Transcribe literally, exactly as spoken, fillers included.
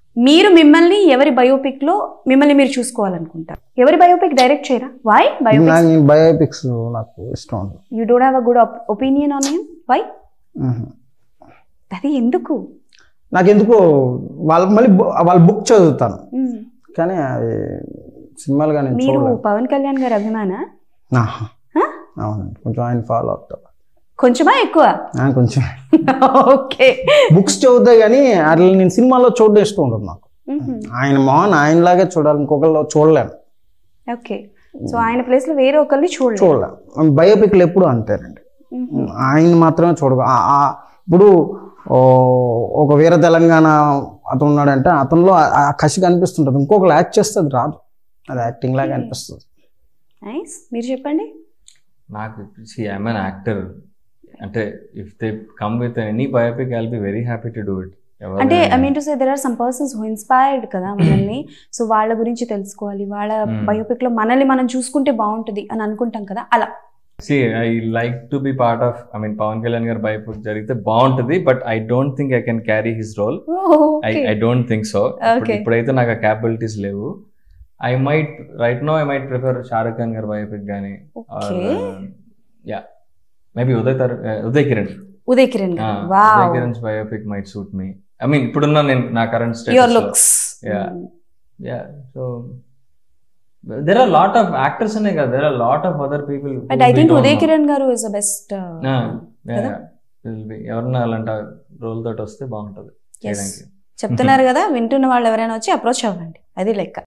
మీరు మిమ్మల్ని ఎవరి బయోపిక్ లో మిమ్మల్ని మీరు చూసుకోవాలనుకుంటారు? ఎవరి బయోపిక్ డైరెక్ట్ చేయరా? Why biopics? బయోపిక్స్ నాకు ఇష్టం ఉండదు. You don't have a good opinion on him? Why? అది ఎందుకు? నాకెందుకో వాళ్ళ మళ్ళీ వాళ్ళ బుక్ చదువుతాను కానీ అది సినిమాలు కానీ. మీరు పవన్ కళ్యాణ్ గారి అభిమాన? అవునండి, కొంచెం ఆయన ఫాలో అవుతారు. కొంచెమా ఎక్కువ? కొంచెం. ఓకే. బుక్స్ చదువుతా కానీ అట్లా నేను సినిమాలో చూడడం ఇష్టం ఉండదు నాకు. ఆయన మోహన్ ఆయనలాగే చూడాలి, ఇంకొకళ్ళు చూడలేను. ఓకే, సో ఆయన ప్లేస్ లో వేరే ఒకరిని చూడలేదు. చూడలేము. బయోపిక్లు ఎప్పుడు అంతేనండి, ఆయన మాత్రమే చూడదు. ఇప్పుడు ఒక వీర తెలంగాణ అతను ఉన్నాడంటే అతనిలో ఆ కసి కనిపిస్తుంటుంది, ఇంకొకరు యాక్ట్ చేస్తే అది రాదు, అది యాక్టింగ్ లాగా అనిపిస్తుంది. నైస్. మీరు చెప్పండి. నాకు see I am an actor అంటే if they come with any biopic I will be very happy to do it. అంటే I mean to say there are some persons who inspired కదా మనల్ని, so వాళ్ళ గురించి తెలుసుకోవాలి, వాళ్ళ బయోపిక్ లో మనల్ని మనం చూసుకుంటే బాగుంటుంది అని అనుకుంటాం కదా, అలా. See I like to be part of I mean Pawan Kalyan గారి బయోపిక్ జరిగితే బాగుంటుంది, but I don't think I can carry his role. I I don't think so. ఇప్పుడైతే నాకు ఆ క్యాపబిలిటీస్ లేవు. I might right no I might prefer Shahrukh Khan గారి biopic కానీ, yeah maybe Uday తర్ Uday Kiran Uday Kiran Uday Kiran biopic might suit me. I mean ఇప్పుడున్న నేను నా కరెంట్ స్టేటస్ లో. Yeah yeah so there are lot of actors in it, there are lot of other people, but I think Uday Kiran garu is the best. will be evarna alanta role tho vaste baaguntadi. చెప్తున్నారు కదా, వింటున్న వాళ్ళు ఎవరైనా వచ్చి approach అవ్వండి, అది లెక్క.